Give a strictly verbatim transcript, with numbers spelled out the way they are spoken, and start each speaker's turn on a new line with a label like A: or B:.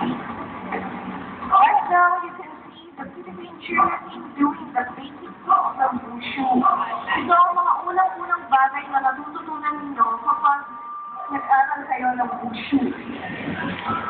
A: Right now, you can see the Philippine children in doing the basic of the wushu. Ito ang mga unang-unang bagay na natututunan ninyo kapag nag-aral kayo ng wushu.